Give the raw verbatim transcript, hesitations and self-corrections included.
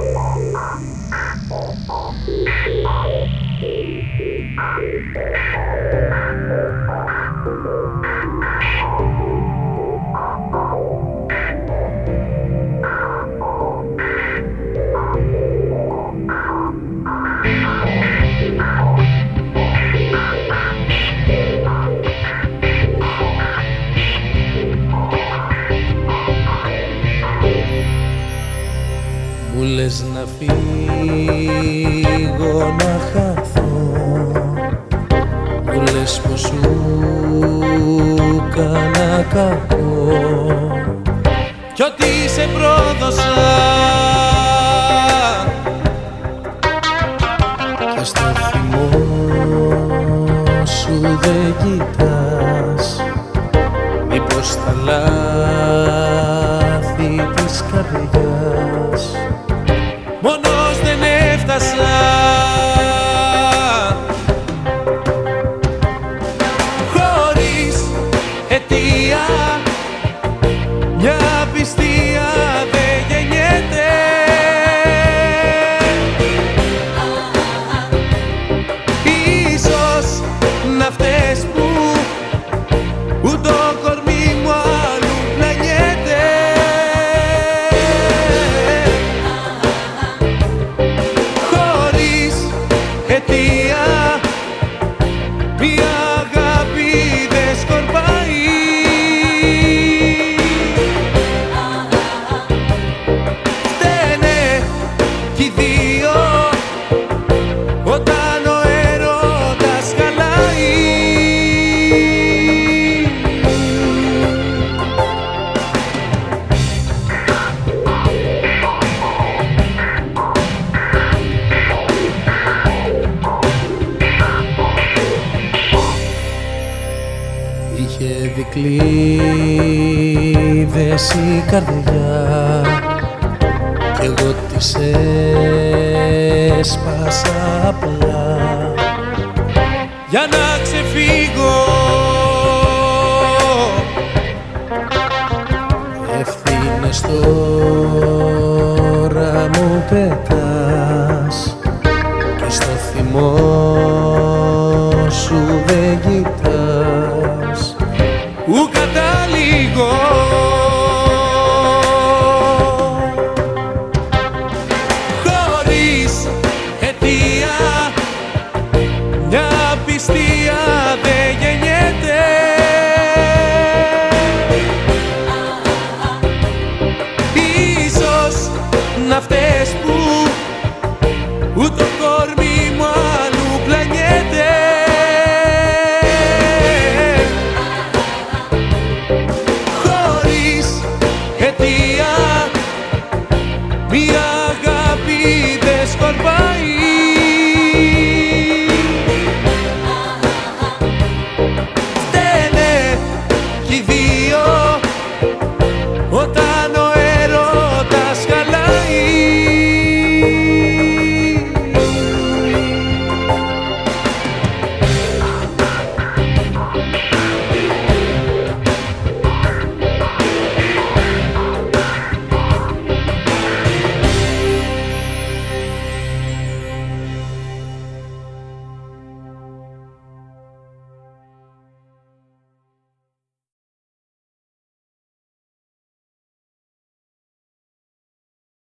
Μου λες να φύγω, να χαθώ, μου λες πως σου κάνα κακό κι ότι σε πρόδωσα και στο θυμό σου δεν κοιτάς, μήπως τα λάθη της καρδιάς μόνος δεν έφτασα. Χωρίς αιτία μια πιστία δεν γεννιέται. Ίσως να φταίς που ούτε ο κορμί μου άλλου πλανιέται. Χωρίς αιτία μια αγάπη δεν σκορπάει. Φταίνε κι οι δύο όταν ο έρωτας χαλάει. Είχε δικλείδες η καρδιά κι εγώ της έσπασα απλά για να ξεφύγω. Ευθύνες τώρα μου πετάς και στο θυμό σου δεν κοιτάς, ου καταλήγω. Χωρίς αιτία μια πιστία δεν γεννιέται. Ίσως να φταίς που ούτε ο κορμί μου άλλου πλανιέται. Χωρίς αιτία μια αγάπη δεν σκορπάει.